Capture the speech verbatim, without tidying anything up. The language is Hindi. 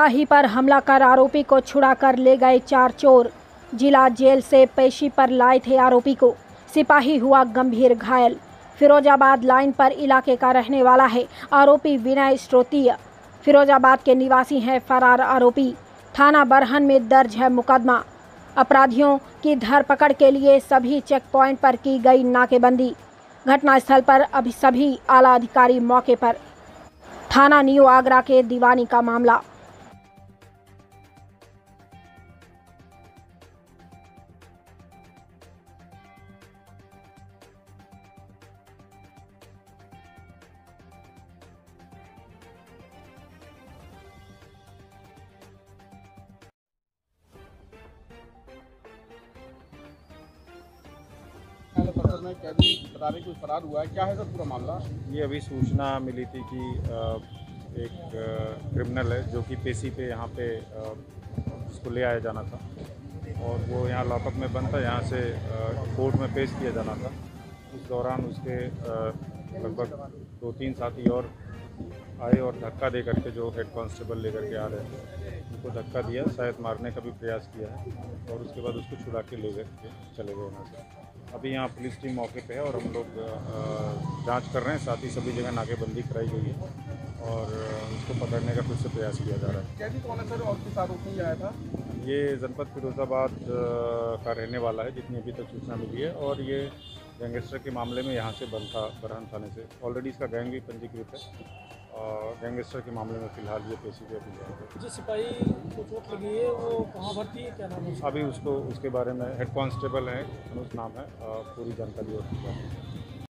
सिपाही पर हमला कर आरोपी को छुड़ा कर ले गए चार चोर। जिला जेल से पेशी पर लाए थे आरोपी को। सिपाही हुआ गंभीर घायल। फिरोजाबाद लाइन पर इलाके का रहने वाला है आरोपी विनय स्रोतीय। फिरोजाबाद के निवासी हैं फरार आरोपी। थाना बरहन में दर्ज है मुकदमा। अपराधियों की धरपकड़ के लिए सभी चेक पॉइंट पर की गई नाकेबंदी। घटनास्थल पर अभी सभी आला अधिकारी मौके पर। थाना न्यू आगरा के दीवानी का मामला। में कैदी बता रहे कि फरार हुआ है, क्या है सर पूरा मामला? ये अभी सूचना मिली थी कि एक क्रिमिनल है जो कि पेशी पे यहाँ पे उसको ले आया जाना था और वो यहाँ लॉकअप में बंद था। यहाँ से कोर्ट में पेश किया जाना था। उस दौरान उसके लगभग दो तीन साथी और आए और धक्का दे करके जो हेड कांस्टेबल लेकर के आ रहे थे उनको धक्का दिया, शायद मारने का भी प्रयास किया है और उसके बाद उसको छुड़ा के ले गए चले गए वहाँ से। अभी यहाँ पुलिस टीम मौके पे है और हम लोग जांच कर रहे हैं। साथ ही सभी जगह नाकेबंदी कराई गई है और उसको पकड़ने का फिर से प्रयास किया जा रहा है। कैदी कौन है सर और किस आरोप में आया था? ये जनपद फिरोजाबाद का रहने वाला है जितनी अभी तक सूचना मिली है और ये गैंगस्टर के मामले में यहाँ से बंद था बरहन थाने से। ऑलरेडी इसका गैंग भी पंजीकृत है और गैंगस्टर के मामले में फिलहाल ये पेशी पे अभी है। जो सिपाही को चोट लगी है वो कहाँ भर्ती है, क्या नाम है? अभी उसको उसके बारे में हेड कांस्टेबल है अनुज नाम है, पूरी जानकारी हो चुकी है।